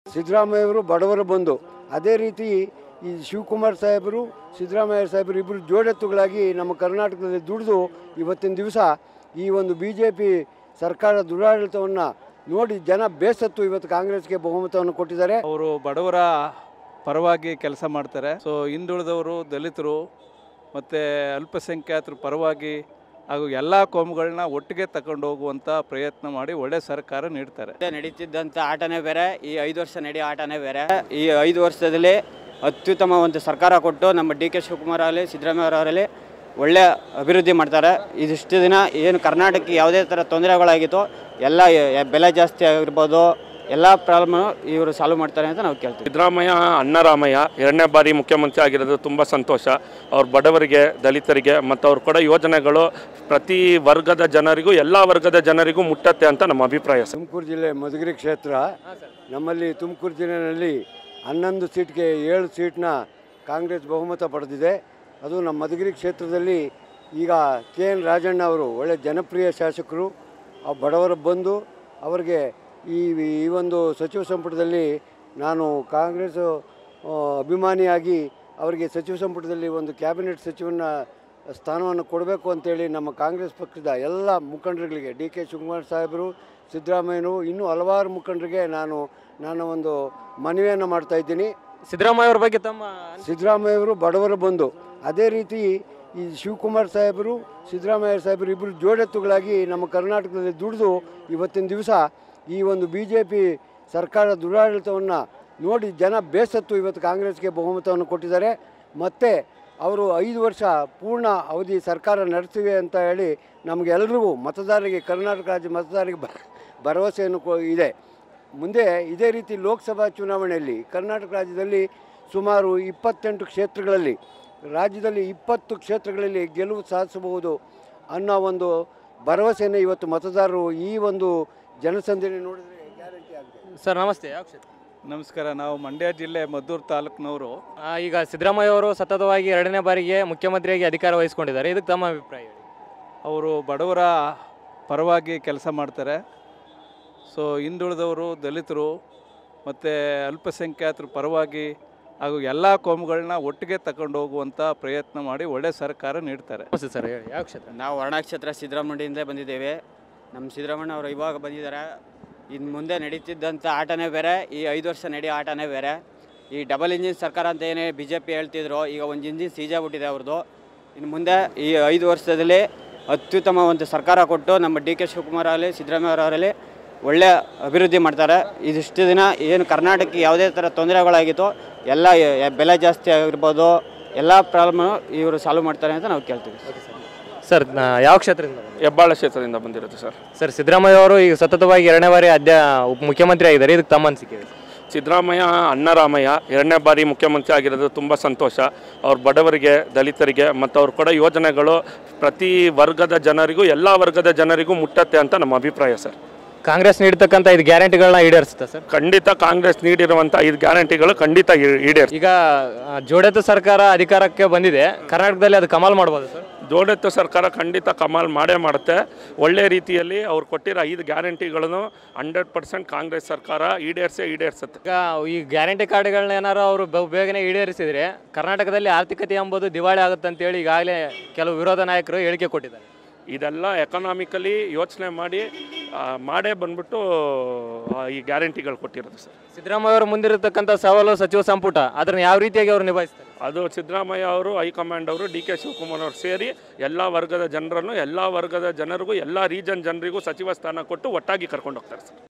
ಸಿದ್ದರಾಮಯ್ಯವರು ಬಡವರ ಬಂಧು. ಅದೇ ರೀತಿ ಈ ಶಿವಕುಮಾರ್ ಸಾಹೇಬರು ಸಿದ್ದರಾಮಯ್ಯ ಸಾಹೇಬರು ಇಬ್ಬರು ಜೋಡೆತ್ತುಗಳಾಗಿ ನಮ್ಮ ಕರ್ನಾಟಕದಲ್ಲಿ ದುಡಿದು ಇವತ್ತಿನ ದಿವಸ ಈ ಒಂದು BJP ಸರ್ಕಾರ ದುರಾಡಳಿತವನ್ನು ನೋಡಿ ಜನ ಬೇಸತ್ತು ಇವತ್ತು ಕಾಂಗ್ರೆಸ್ಗೆ ಬಹುಮತವನ್ನು ಕೊಟ್ಟಿದ್ದಾರೆ. ಅವರು ಬಡವರ ಪರವಾಗಿ ಕೆಲಸ ಮಾಡ್ತಾರೆ. ಸೊ ಹಿಂದುಳಿದವರು, ದಲಿತರು ಮತ್ತು ಅಲ್ಪಸಂಖ್ಯಾತರ ಪರವಾಗಿ ಹಾಗೂ ಎಲ್ಲ ಕೋಮುಗಳನ್ನ ಒಟ್ಟಿಗೆ ತಗೊಂಡು ಹೋಗುವಂಥ ಪ್ರಯತ್ನ ಮಾಡಿ ಒಳ್ಳೆ ಸರ್ಕಾರ ನೀಡ್ತಾರೆ. ನಡೀತಿದ್ದಂಥ ಆಟನೇ ಬೇರೆ, ಈ 5 ವರ್ಷ ನಡೆಯೋ ಆಟನೇ ಬೇರೆ. ಈ 5 ವರ್ಷದಲ್ಲಿ ಅತ್ಯುತ್ತಮ ಒಂದು ಸರ್ಕಾರ ಕೊಟ್ಟು ನಮ್ಮ DK ಶಿವಕುಮಾರ್ ಆಗಲಿ ಸಿದ್ದರಾಮಯ್ಯ ಅವರಲ್ಲಿ ಒಳ್ಳೆ ಅಭಿವೃದ್ಧಿ ಮಾಡ್ತಾರೆ. ಇದಿಷ್ಟು ದಿನ ಏನು ಕರ್ನಾಟಕಕ್ಕೆ ಯಾವುದೇ ಥರ ತೊಂದರೆಗಳಾಗಿತ್ತು ಎಲ್ಲ ಬೆಲೆ ಜಾಸ್ತಿ ಆಗಿರ್ಬೋದು, ಎಲ್ಲ ಪ್ರಾಬ್ಲಮ್ ಇವರು ಸಾಲ್ವ್ ಮಾಡ್ತಾರೆ ಅಂತ ನಾವು ಕೇಳ್ತೀವಿ. ಸಿದ್ದರಾಮಯ್ಯ ಅಣ್ಣರಾಮಯ್ಯ 2ನೇ ಬಾರಿ ಮುಖ್ಯಮಂತ್ರಿ ಆಗಿರೋದು ತುಂಬ ಸಂತೋಷ. ಅವ್ರ ಬಡವರಿಗೆ, ದಲಿತರಿಗೆ ಮತ್ತು ಅವ್ರು ಕೊಡೋ ಯೋಜನೆಗಳು ಪ್ರತಿ ವರ್ಗದ ಜನರಿಗೂ, ಎಲ್ಲ ವರ್ಗದ ಜನರಿಗೂ ಮುಟ್ಟತ್ತೆ ಅಂತ ನಮ್ಮ ಅಭಿಪ್ರಾಯ. ತುಮಕೂರು ಜಿಲ್ಲೆ ಮಧುಗಿರಿ ಕ್ಷೇತ್ರ, ನಮ್ಮಲ್ಲಿ ತುಮಕೂರು ಜಿಲ್ಲೆಯಲ್ಲಿ 11 ಸೀಟ್ಗೆ 7 ಸೀಟ್ನ ಕಾಂಗ್ರೆಸ್ ಬಹುಮತ ಪಡೆದಿದೆ. ಅದು ನಮ್ಮ ಮಧುಗಿರಿ ಕ್ಷೇತ್ರದಲ್ಲಿ ಈಗ KN ರಾಜಣ್ಣ ಅವರು ಒಳ್ಳೆ ಜನಪ್ರಿಯ ಶಾಸಕರು, ಆ ಬಡವರ ಬಂಧು. ಅವರಿಗೆ ಈ ಒಂದು ಸಚಿವ ಸಂಪುಟದಲ್ಲಿ ನಾನು ಕಾಂಗ್ರೆಸ್ ಅಭಿಮಾನಿಯಾಗಿ ಅವರಿಗೆ ಸಚಿವ ಸಂಪುಟದಲ್ಲಿ ಒಂದು ಕ್ಯಾಬಿನೆಟ್ ಸಚಿವನ ಸ್ಥಾನವನ್ನು ಕೊಡಬೇಕು ಅಂತೇಳಿ ನಮ್ಮ ಕಾಂಗ್ರೆಸ್ ಪಕ್ಷದ ಎಲ್ಲ ಮುಖಂಡರುಗಳಿಗೆ, DK ಶಿವಕುಮಾರ್ ಸಾಹೇಬರು, ಸಿದ್ದರಾಮಯ್ಯರು, ಇನ್ನೂ ಹಲವಾರು ಮುಖಂಡರಿಗೆ ನಾನು ಒಂದು ಮನವಿಯನ್ನು ಮಾಡ್ತಾಯಿದ್ದೀನಿ. ಸಿದ್ದರಾಮಯ್ಯ ಅವ್ರ ಬಗ್ಗೆ ತಮ್ಮ ಸಿದ್ದರಾಮಯ್ಯವರು ಬಡವರ ಬಂಧು. ಅದೇ ರೀತಿ ಈ ಶಿವಕುಮಾರ್ ಸಾಹೇಬರು ಸಿದ್ದರಾಮಯ್ಯ ಸಾಹೇಬರು ಇಬ್ಬರು ಜೋಡೆತ್ತುಗಳಾಗಿ ನಮ್ಮ ಕರ್ನಾಟಕದಲ್ಲಿ ದುಡಿದು ಇವತ್ತಿನ ದಿವಸ ಈ ಒಂದು BJP ಸರ್ಕಾರ ದುರಾಡಳಿತವನ್ನು ನೋಡಿ ಜನ ಬೇಸತ್ತು ಇವತ್ತು ಕಾಂಗ್ರೆಸ್ಗೆ ಬಹುಮತವನ್ನು ಕೊಟ್ಟಿದ್ದಾರೆ. ಮತ್ತು ಅವರು 5 ವರ್ಷ ಪೂರ್ಣ ಅವಧಿ ಸರ್ಕಾರ ನಡೆಸಿವೆ ಅಂತ ಹೇಳಿ ನಮಗೆಲ್ಲರಿಗೂ ಮತದಾರರಿಗೆ, ಕರ್ನಾಟಕ ರಾಜ್ಯ ಮತದಾರರಿಗೆ ಭರವಸೆಯನ್ನು ಇದೆ. ಮುಂದೆ ಇದೇ ರೀತಿ ಲೋಕಸಭಾ ಚುನಾವಣೆಯಲ್ಲಿ ಕರ್ನಾಟಕ ರಾಜ್ಯದಲ್ಲಿ ಸುಮಾರು 28 ಕ್ಷೇತ್ರಗಳಲ್ಲಿ, ರಾಜ್ಯದಲ್ಲಿ 20 ಕ್ಷೇತ್ರಗಳಲ್ಲಿ ಗೆಲುವು ಸಾಧಿಸಬಹುದು ಅನ್ನೋ ಒಂದು ಭರವಸೆಯನ್ನು ಇವತ್ತು ಮತದಾರರು ಈ ಒಂದು ಜನಸಂದಣಿ ನೋಡಿದರೆ ಗ್ಯಾರಂಟಿ ಆಗಿದೆ. ಸರ್ ನಮಸ್ತೆ, ಯಾವ ಕ್ಷೇತ್ರ? ನಮಸ್ಕಾರ. ನಾವು ಮಂಡ್ಯ ಜಿಲ್ಲೆ ಮದ್ದೂರು ತಾಲೂಕಿನವರು. ಈಗ ಸಿದ್ದರಾಮಯ್ಯ ಅವರು ಸತತವಾಗಿ 2ನೇ ಬಾರಿಗೆ ಮುಖ್ಯಮಂತ್ರಿಯಾಗಿ ಅಧಿಕಾರ ವಹಿಸ್ಕೊಂಡಿದ್ದಾರೆ. ಇದಕ್ಕೆ ತಮ್ಮ ಅಭಿಪ್ರಾಯ ಹೇಳಿ. ಅವರು ಬಡವರ ಪರವಾಗಿ ಕೆಲಸ ಮಾಡ್ತಾರೆ. ಸೊ ಹಿಂದುಳಿದವರು, ದಲಿತರು ಮತ್ತು ಅಲ್ಪಸಂಖ್ಯಾತರ ಪರವಾಗಿ ಹಾಗೂ ಎಲ್ಲ ಕೋಮುಗಳನ್ನ ಒಟ್ಟಿಗೆ ತಗೊಂಡು ಹೋಗುವಂಥ ಪ್ರಯತ್ನ ಮಾಡಿ ಒಳ್ಳೆ ಸರ್ಕಾರ ನೀಡ್ತಾರೆ. ನಮಸ್ತೆ ಸರ್, ಹೇಳಿ ಯಾವ ಕ್ಷೇತ್ರ? ನಾವು ವರ್ಣ ಕ್ಷೇತ್ರ ಸಿದ್ದರಾಮಯ್ಯದಿಂದ ಬಂದಿದ್ದೇವೆ. ನಮ್ಮ ಸಿದ್ದರಾಮಯ್ಯ ಅವರು ಇವಾಗ ಬಂದಿದ್ದಾರೆ. ಇನ್ನು ಮುಂದೆ ನಡೀತಿದ್ದಂಥ ಆಟನೇ ಬೇರೆ, ಈ 5 ವರ್ಷ ನಡೆಯೋ ಆಟನೇ ಬೇರೆ. ಈ ಡಬಲ್ ಇಂಜಿನ್ ಸರ್ಕಾರ ಅಂತ ಏನೇ BJP ಹೇಳ್ತಿದ್ರು, ಈಗ ಒಂದು ಇಂಜಿನ್ ಸೀಜಾಗ್ಬಿಟ್ಟಿದೆ ಅವ್ರದ್ದು. ಇನ್ನು ಮುಂದೆ ಈ 5 ವರ್ಷದಲ್ಲಿ ಅತ್ಯುತ್ತಮ ಒಂದು ಸರ್ಕಾರ ಕೊಟ್ಟು ನಮ್ಮ DK ಶಿವಕುಮಾರ್ ಆಗಲಿ ಸಿದ್ದರಾಮಯ್ಯ ಅವರಲ್ಲಿ ಒಳ್ಳೆ ಅಭಿವೃದ್ಧಿ ಮಾಡ್ತಾರೆ. ಇದಿಷ್ಟು ದಿನ ಏನು ಕರ್ನಾಟಕಕ್ಕೆ ಯಾವುದೇ ಥರ ತೊಂದರೆಗಳಾಗಿತ್ತು ಎಲ್ಲ ಬೆಲೆ ಜಾಸ್ತಿ ಆಗಿರ್ಬೋದು, ಎಲ್ಲ ಪ್ರಾಬ್ಲಮ್ ಇವರು ಸಾಲ್ವ್ ಮಾಡ್ತಾರೆ ಅಂತ ನಾವು ಕೇಳ್ತೀವಿ. ಸರ್ ಯಾವ ಕ್ಷೇತ್ರದಿಂದ? ಹೆಬ್ಬಾಳ ಕ್ಷೇತ್ರದಿಂದ ಬಂದಿರೋದು ಸರ್. ಸರ್ ಸಿದ್ದರಾಮಯ್ಯ ಅವರು ಈಗ ಸತತವಾಗಿ 2ನೇ ಬಾರಿ ಮುಖ್ಯಮಂತ್ರಿ ಆಗಿದ್ದಾರೆ. ಇದಕ್ಕೆ ತಮ್ಮ ಅನಿಸಿಕೆ? ಸಿದ್ದರಾಮಯ್ಯ ಅಣ್ಣರಾಮಯ್ಯ 2ನೇ ಬಾರಿ ಮುಖ್ಯಮಂತ್ರಿ ಆಗಿರೋದು ತುಂಬ ಸಂತೋಷ. ಅವ್ರ ಬಡವರಿಗೆ, ದಲಿತರಿಗೆ ಮತ್ತು ಅವ್ರು ಕೊಡೋ ಯೋಜನೆಗಳು ಪ್ರತಿ ವರ್ಗದ ಜನರಿಗೂ, ಎಲ್ಲ ವರ್ಗದ ಜನರಿಗೂ ಮುಟ್ಟತ್ತೆ ಅಂತ ನಮ್ಮ ಅಭಿಪ್ರಾಯ ಸರ್. ಕಾಂಗ್ರೆಸ್ ನೀಡತಕ್ಕಂಥ 5 ಗ್ಯಾರಂಟಿಗಳನ್ನ ಈಡೇರಿಸುತ್ತಾ ಸರ್? ಖಂಡಿತ ಕಾಂಗ್ರೆಸ್ ನೀಡಿರುವಂಥ 5 ಗ್ಯಾರಂಟಿಗಳು ಖಂಡಿತ ಈಡೇರಿಸಿ. ಈಗ ಜೋಡೆತ್ತು ಸರ್ಕಾರ ಅಧಿಕಾರಕ್ಕೆ ಬಂದಿದೆ, ಕರ್ನಾಟಕದಲ್ಲಿ ಅದು ಕಮಾಲ್ ಮಾಡ್ಬೋದು ಸರ್? ಜೋಡೆತ್ತು ಸರ್ಕಾರ ಖಂಡಿತ ಕಮಾಲ್ ಮಾಡೇ ಮಾಡುತ್ತೆ. ಒಳ್ಳೆ ರೀತಿಯಲ್ಲಿ ಅವ್ರು ಕೊಟ್ಟಿರೋ 5 ಗ್ಯಾರಂಟಿಗಳನ್ನು 100% ಕಾಂಗ್ರೆಸ್ ಸರ್ಕಾರ ಈಡೇರಿಸುತ್ತೆ. ಈಗ ಈ ಗ್ಯಾರಂಟಿ ಕಾರ್ಡ್ಗಳನ್ನ ಏನಾರು ಅವರು ಬೇಗನೆ ಈಡೇರಿಸಿದರೆ ಕರ್ನಾಟಕದಲ್ಲಿ ಆರ್ಥಿಕತೆ ಎಂಬುದು ದಿವಾಳಿ ಆಗುತ್ತೆ ಅಂತೇಳಿ ಈಗಾಗಲೇ ಕೆಲವು ವಿರೋಧ ನಾಯಕರು ಹೇಳಿಕೆ ಕೊಟ್ಟಿದ್ದಾರೆ. ಇದೆಲ್ಲ ಎಕನಾಮಿಕಲಿ ಯೋಚನೆ ಮಾಡೇ ಬಂದ್ಬಿಟ್ಟು ಈ ಗ್ಯಾರಂಟಿಗಳು ಕೊಟ್ಟಿರೋದು ಸರ್. ಸಿದ್ದರಾಮಯ್ಯ ಅವರು ಮುಂದಿರತಕ್ಕಂಥ ಸವಾಲು ಸಚಿವ ಸಂಪುಟ, ಅದನ್ನು ಯಾವ ರೀತಿಯಾಗಿ ಅವರು ನಿಭಾಯಿಸ್ತಾರೆ? ಅದು ಸಿದ್ದರಾಮಯ್ಯ ಅವರು, ಹೈಕಮಾಂಡ್ ಅವರು, DK ಶಿವಕುಮಾರ್ ಅವರು ಸೇರಿ ಎಲ್ಲ ವರ್ಗದ ಜನರನ್ನು, ಎಲ್ಲ ವರ್ಗದ ಜನರಿಗೂ, ಎಲ್ಲ ರೀಜನ್ ಜನರಿಗೂ ಸಚಿವ ಸ್ಥಾನ ಕೊಟ್ಟು ಒಟ್ಟಾಗಿ ಕರ್ಕೊಂಡು ಹೋಗ್ತಾರೆ ಸರ್.